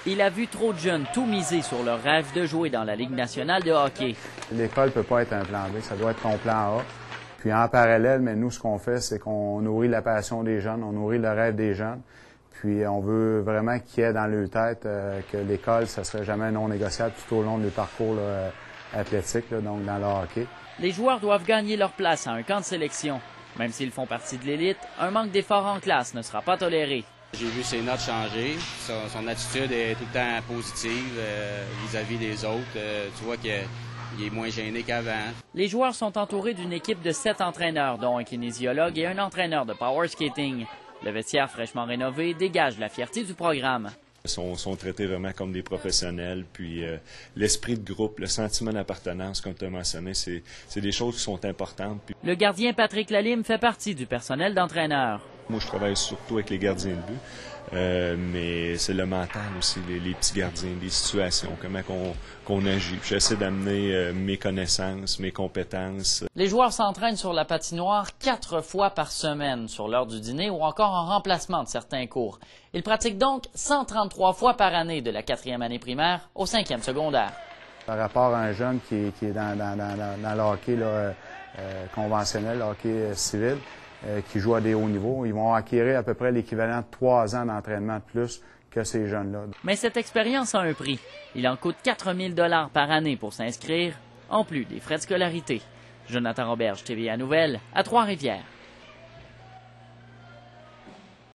Il a vu trop de jeunes tout miser sur leur rêve de jouer dans la Ligue nationale de hockey. L'école ne peut pas être un plan B, ça doit être ton plan A. Puis en parallèle, mais nous, ce qu'on fait, c'est qu'on nourrit la passion des jeunes, on nourrit le rêve des jeunes. Puis on veut vraiment qu'il y ait dans leur tête que l'école, ça ne serait jamais non négociable tout au long de leur parcours athlétique, donc dans le hockey. Les joueurs doivent gagner leur place à un camp de sélection. Même s'ils font partie de l'élite, un manque d'effort en classe ne sera pas toléré. J'ai vu ses notes changer. Son attitude est tout le temps positive vis-à-vis des autres. Tu vois qu'il est moins gêné qu'avant. Les joueurs sont entourés d'une équipe de 7 entraîneurs, dont un kinésiologue et un entraîneur de power skating. Le vestiaire fraîchement rénové dégage la fierté du programme. Ils sont traités vraiment comme des professionnels, puis l'esprit de groupe, le sentiment d'appartenance, comme tu as mentionné, c'est des choses qui sont importantes. Puis... Le gardien Patrick Lalime fait partie du personnel d'entraîneur. Moi, je travaille surtout avec les gardiens de but, mais c'est le mental aussi, les petits gardiens, les situations, comment qu'on agit. J'essaie d'amener mes connaissances, mes compétences. Les joueurs s'entraînent sur la patinoire 4 fois par semaine, sur l'heure du dîner ou encore en remplacement de certains cours. Ils pratiquent donc 133 fois par année de la 4e année primaire au 5e secondaire. Par rapport à un jeune qui est dans le hockey conventionnel, le hockey civil, qui joue à des hauts niveaux, ils vont acquérir à peu près l'équivalent de 3 ans d'entraînement de plus que ces jeunes-là. Mais cette expérience a un prix. Il en coûte 4 000 par année pour s'inscrire, en plus des frais de scolarité. Jonathan Roberge, TVA Nouvelles, à Trois-Rivières.